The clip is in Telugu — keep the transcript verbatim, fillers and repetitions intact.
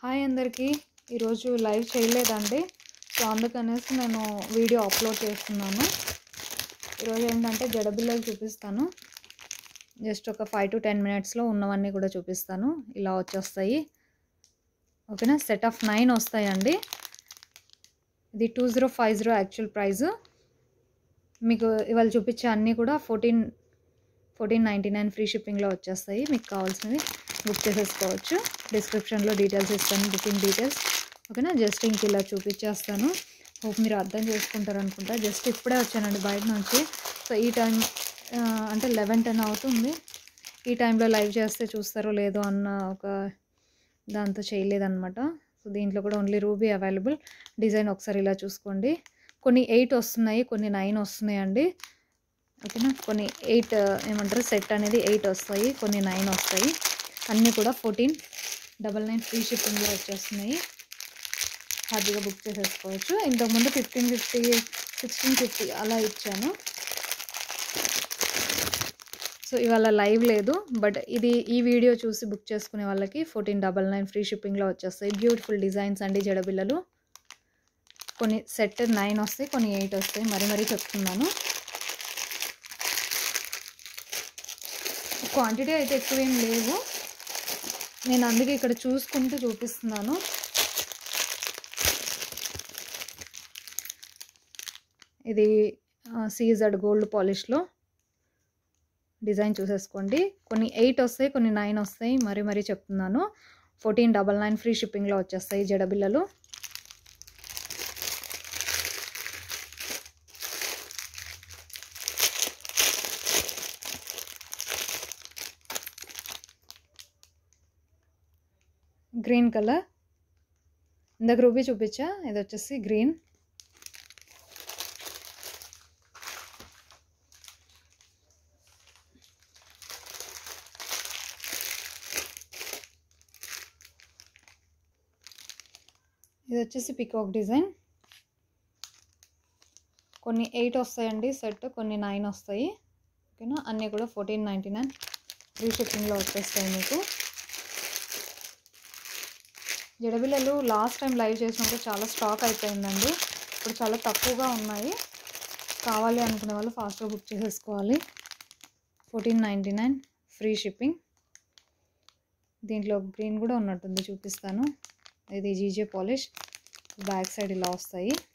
హాయ్ అందరికీ ఈరోజు లైవ్ చేయలేదండి. సో అందుకనేసి నేను వీడియో అప్లోడ్ చేస్తున్నాను. ఈరోజు ఏంటంటే జడబిల్లలు చూపిస్తాను. జస్ట్ ఒక ఫైవ్ టు టెన్ మినిట్స్లో ఉన్నవన్నీ కూడా చూపిస్తాను. ఇలా వచ్చేస్తాయి, ఓకేనా. సెట్ ఆఫ్ నైన్ వస్తాయండి. ఇది two zero five zero actual price. మీకు ఇవాళ చూపించే అన్నీ కూడా fourteen fourteen ninety nine free షిప్పింగ్లో వచ్చేస్తాయి. మీకు కావాల్సినవి బుక్ చేసేసుకోవచ్చు. డిస్క్రిప్షన్లో డీటెయిల్స్ ఇస్తాను, బుకింగ్ డీటెయిల్స్, ఓకేనా. జస్ట్ ఇంక ఇలా చూపించేస్తాను. హోప్ మీరు అర్థం చేసుకుంటారు అనుకుంటా. జస్ట్ ఇప్పుడే వచ్చానండి బయట నుంచి. సో ఈ టైం అంటే లెవెన్ టెన్ అవుతుంది. ఈ టైంలో లైవ్ చేస్తే చూస్తారో లేదో అన్న ఒక దాంతో చేయలేదన్నమాట. సో దీంట్లో కూడా ఓన్లీ రూబీ అవైలబుల్. డిజైన్ ఒకసారి ఇలా చూసుకోండి. కొన్ని ఎయిట్ వస్తున్నాయి, కొన్ని నైన్ వస్తున్నాయండి, ఓకేనా. కొన్ని ఎయిట్ ఏమంటారు సెట్ అనేది ఎయిట్ వస్తాయి, కొన్ని నైన్ వస్తాయి. అన్నీ కూడా ఫోర్టీన్ డబల్ నైన్ ఫ్రీ షిప్పింగ్లో వచ్చేస్తున్నాయి. హ్యాపీగా బుక్ చేసేసుకోవచ్చు. ఇంతకుముందు ఫిఫ్టీన్ ఫిఫ్టీ సిక్స్టీన్ ఫిఫ్టీ అలా ఇచ్చాను. సో ఇవాళ లైవ్ లేదు, బట్ ఇది ఈ వీడియో చూసి బుక్ చేసుకునే వాళ్ళకి ఫోర్టీన్ డబల్ నైన్ ఫ్రీ షిప్పింగ్లో వచ్చేస్తాయి. బ్యూటిఫుల్ డిజైన్స్ అండి జడబిల్లలు. కొన్ని సెట్ నైన్ వస్తాయి, కొన్ని ఎయిట్ వస్తాయి. మరీ మరీ చెప్తున్నాను. క్వాంటిటీ అయితే ఎక్కువ ఏం లేవు, నేను అందుకే ఇక్కడ చూసుకుంటూ చూపిస్తున్నాను. ఇది సీజర్డ్ గోల్డ్ పాలిష్లో డిజైన్ చూసేసుకోండి. కొన్ని ఎయిట్ వస్తాయి, కొన్ని నైన్ వస్తాయి. మరీ మరీ చెప్తున్నాను. ఫోర్టీన్ డబల్ నైన్ ఫ్రీ షిప్పింగ్లో వచ్చేస్తాయి జడబిల్లలు. గ్రీన్ కలర్, ఇందాక రూబీ చూపించా, ఇది వచ్చేసి గ్రీన్. ఇది వచ్చేసి పికాక్ డిజైన్. కొన్ని ఎయిట్ వస్తాయండి సెట్, కొన్ని నైన్ వస్తాయి, ఓకేనా. అన్నీ కూడా ఫోర్టీన్ నైంటీ నైన్ ఫ్రీ షిప్పింగ్లో వచ్చేస్తాయి మీకు. జడబిల్లలు లాస్ట్ టైం లైవ్ చేసినప్పుడు చాలా స్టాక్ అయిపోయిందండి. ఇప్పుడు చాలా తక్కువగా ఉన్నాయి. కావాలి అనుకునే వాళ్ళు ఫాస్ట్గా బుక్ చేసేసుకోవాలి. Fourteen ninety nine free shipping. దీంట్లో గ్రీన్ కూడా ఉన్నట్టుంది, చూపిస్తాను. ఇది జీజే పాలిష్. బ్యాక్ సైడ్ ఇలా వస్తాయి.